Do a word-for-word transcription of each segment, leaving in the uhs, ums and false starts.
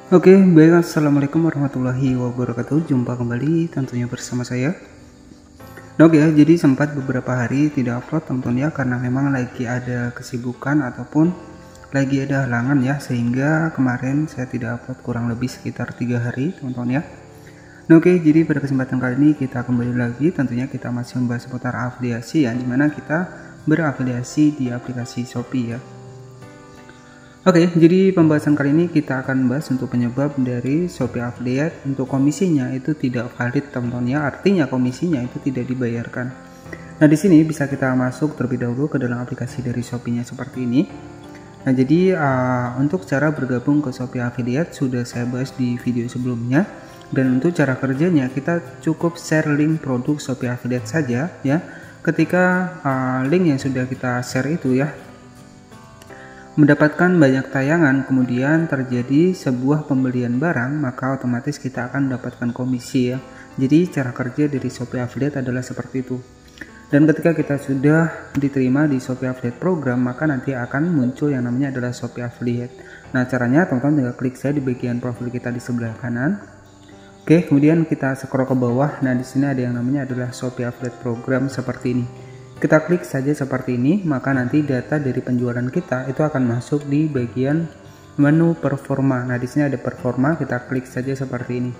Oke, baik, assalamualaikum warahmatullahi wabarakatuh. Jumpa kembali tentunya bersama saya. Nah, oke ya, jadi sempat beberapa hari tidak upload teman-teman ya, karena memang lagi ada kesibukan ataupun lagi ada halangan ya, sehingga kemarin saya tidak upload kurang lebih sekitar tiga hari teman-teman ya. Nah, oke, jadi pada kesempatan kali ini kita kembali lagi, tentunya kita masih membahas seputar afiliasi ya, dimana kita berafiliasi di aplikasi Shopee ya. Oke, jadi pembahasan kali ini kita akan bahas untuk penyebab dari Shopee Affiliate untuk komisinya itu tidak valid teman-teman ya, artinya komisinya itu tidak dibayarkan. Nah, di sini bisa kita masuk terlebih dahulu ke dalam aplikasi dari Shopee-nya seperti ini. Nah, jadi uh, untuk cara bergabung ke Shopee Affiliate sudah saya bahas di video sebelumnya, dan untuk cara kerjanya kita cukup share link produk Shopee Affiliate saja ya. Ketika uh, link yang sudah kita share itu ya mendapatkan banyak tayangan, kemudian terjadi sebuah pembelian barang, maka otomatis kita akan mendapatkan komisi ya. Jadi cara kerja dari Shopee Affiliate adalah seperti itu. Dan ketika kita sudah diterima di Shopee Affiliate Program, maka nanti akan muncul yang namanya adalah Shopee Affiliate. Nah, caranya teman-teman tinggal klik saja di bagian profil kita di sebelah kanan. Oke, kemudian kita scroll ke bawah. Nah, di sini ada yang namanya adalah Shopee Affiliate Program seperti ini. Kita klik saja seperti ini, maka nanti data dari penjualan kita itu akan masuk di bagian menu performa. Nah, di sini ada performa, kita klik saja seperti ini.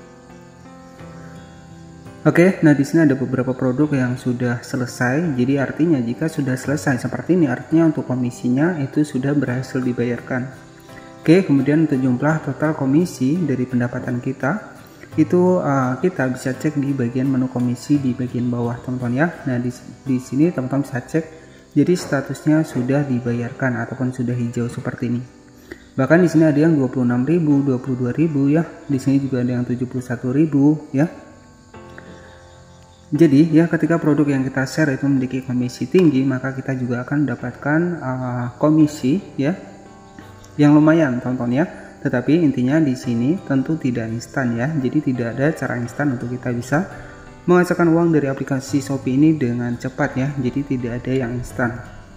Oke, nah di sini ada beberapa produk yang sudah selesai. Jadi artinya jika sudah selesai seperti ini, artinya untuk komisinya itu sudah berhasil dibayarkan. Oke, kemudian untuk jumlah total komisi dari pendapatan kita itu uh, kita bisa cek di bagian menu komisi di bagian bawah teman-teman ya. Nah, di, di sini teman-teman bisa cek jadi statusnya sudah dibayarkan ataupun sudah hijau seperti ini. Bahkan di sini ada yang dua puluh enam ribu, dua puluh dua ribu ya. Di sini juga ada yang tujuh puluh satu ribu ya. Jadi ya, ketika produk yang kita share itu memiliki komisi tinggi, maka kita juga akan mendapatkan uh, komisi ya yang lumayan teman-teman ya. Tetapi intinya di sini tentu tidak instan ya. Jadi tidak ada cara instan untuk kita bisa menghasilkan uang dari aplikasi Shopee ini dengan cepat ya. Jadi tidak ada yang instan.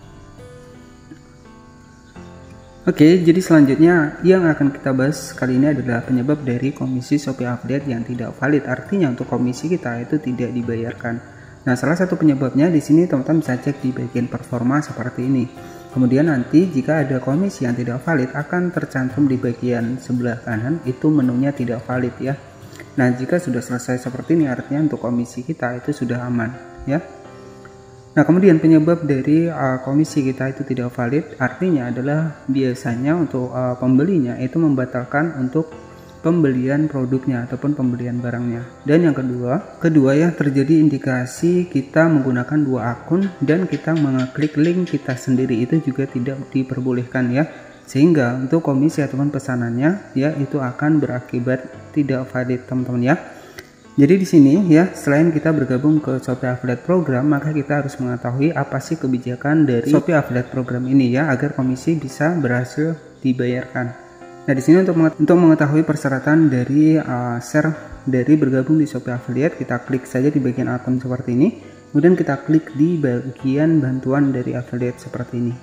Oke, jadi selanjutnya yang akan kita bahas kali ini adalah penyebab dari komisi Shopee Affiliate yang tidak valid. Artinya untuk komisi kita itu tidak dibayarkan. Nah, salah satu penyebabnya di sini teman-teman bisa cek di bagian performa seperti ini. Kemudian nanti jika ada komisi yang tidak valid akan tercantum di bagian sebelah kanan, itu menunya tidak valid ya. Nah, jika sudah selesai seperti ini artinya untuk komisi kita itu sudah aman ya. Nah, kemudian penyebab dari uh, komisi kita itu tidak valid artinya adalah biasanya untuk uh, pembelinya itu membatalkan untuk pembelian produknya ataupun pembelian barangnya. Dan yang kedua, kedua ya terjadi indikasi kita menggunakan dua akun dan kita mengeklik link kita sendiri, itu juga tidak diperbolehkan ya. Sehingga untuk komisi ataupun pesanannya ya itu akan berakibat tidak valid teman-teman ya. Jadi di sini ya, selain kita bergabung ke Shopee Affiliate Program, maka kita harus mengetahui apa sih kebijakan dari Shopee Affiliate Program ini ya, agar komisi bisa berhasil dibayarkan. Nah, di sini untuk untuk mengetahui persyaratan dari uh, share dari bergabung di Shopee Affiliate, kita klik saja di bagian akun seperti ini. Kemudian kita klik di bagian bantuan dari affiliate seperti ini.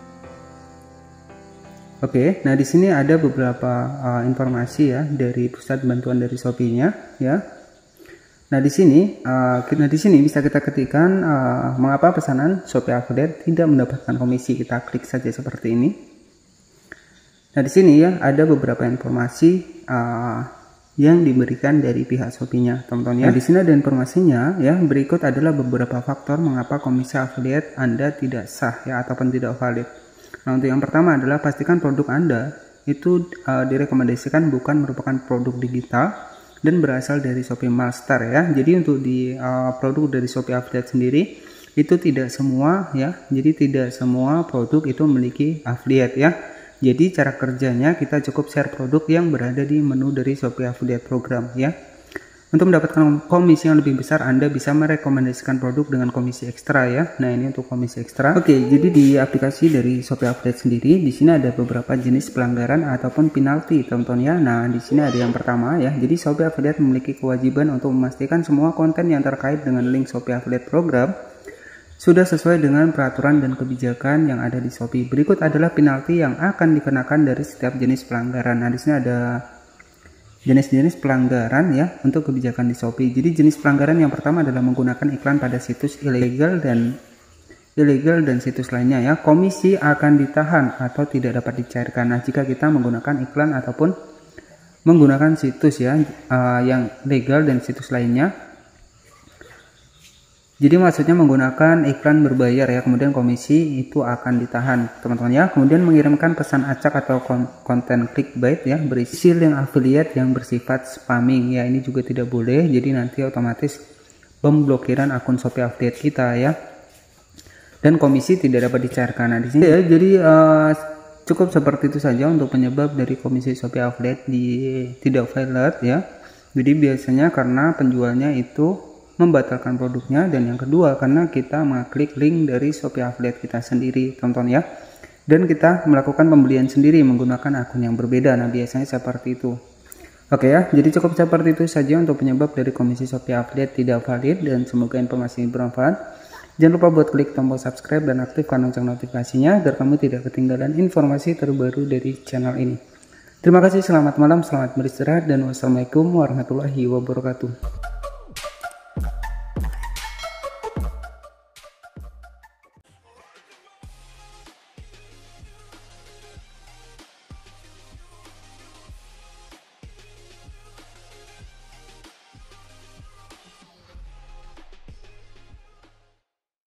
Oke, nah di sini ada beberapa uh, informasi ya dari pusat bantuan dari Shopee-nya ya. Nah, di sini uh, nah di sini bisa kita ketikkan uh, mengapa pesanan Shopee Affiliate tidak mendapatkan komisi. Kita klik saja seperti ini. Nah, di sini ya ada beberapa informasi uh, yang diberikan dari pihak Shopee-nya, teman-teman ya. Nah, di sini ada informasinya ya. Berikut adalah beberapa faktor mengapa komisi affiliate Anda tidak sah ya ataupun tidak valid. Nah, untuk yang pertama adalah pastikan produk Anda itu uh, direkomendasikan bukan merupakan produk digital dan berasal dari Shopee Malstar ya. Jadi untuk di uh, produk dari Shopee Affiliate sendiri itu tidak semua ya. Jadi tidak semua produk itu memiliki affiliate ya. Jadi cara kerjanya kita cukup share produk yang berada di menu dari Shopee Affiliate Program ya. Untuk mendapatkan komisi yang lebih besar, Anda bisa merekomendasikan produk dengan komisi ekstra ya. Nah, ini untuk komisi ekstra. Oke, jadi di aplikasi dari Shopee Affiliate sendiri, di sini ada beberapa jenis pelanggaran ataupun penalti, teman-teman ya. Nah, di sini ada yang pertama ya. Jadi Shopee Affiliate memiliki kewajiban untuk memastikan semua konten yang terkait dengan link Shopee Affiliate Program sudah sesuai dengan peraturan dan kebijakan yang ada di Shopee. Berikut adalah penalti yang akan dikenakan dari setiap jenis pelanggaran. Nah, di sini ada jenis-jenis pelanggaran ya untuk kebijakan di Shopee. Jadi jenis pelanggaran yang pertama adalah menggunakan iklan pada situs ilegal dan ilegal dan situs lainnya ya. Komisi akan ditahan atau tidak dapat dicairkan. Nah, jika kita menggunakan iklan ataupun menggunakan situs ya uh, yang legal dan situs lainnya. Jadi maksudnya menggunakan iklan berbayar ya, kemudian komisi itu akan ditahan teman-teman ya. Kemudian mengirimkan pesan acak atau konten clickbait ya berisi link affiliate yang bersifat spamming ya, ini juga tidak boleh. Jadi nanti otomatis pemblokiran akun Shopee Affiliate kita ya. Dan komisi tidak dapat dicairkan. Nah, di sini ya, jadi uh, cukup seperti itu saja untuk penyebab dari komisi Shopee Affiliate di tidak valid ya. Jadi biasanya karena penjualnya itu membatalkan produknya, dan yang kedua karena kita mengklik link dari Shopee Affiliate kita sendiri teman-teman ya, dan kita melakukan pembelian sendiri menggunakan akun yang berbeda. Nah, biasanya seperti itu. Oke ya, jadi cukup seperti itu saja untuk penyebab dari komisi Shopee Affiliate tidak valid, dan semoga informasi ini bermanfaat. Jangan lupa buat klik tombol subscribe dan aktifkan lonceng notifikasinya agar kamu tidak ketinggalan informasi terbaru dari channel ini. Terima kasih, selamat malam, selamat beristirahat, dan wassalamualaikum warahmatullahi wabarakatuh.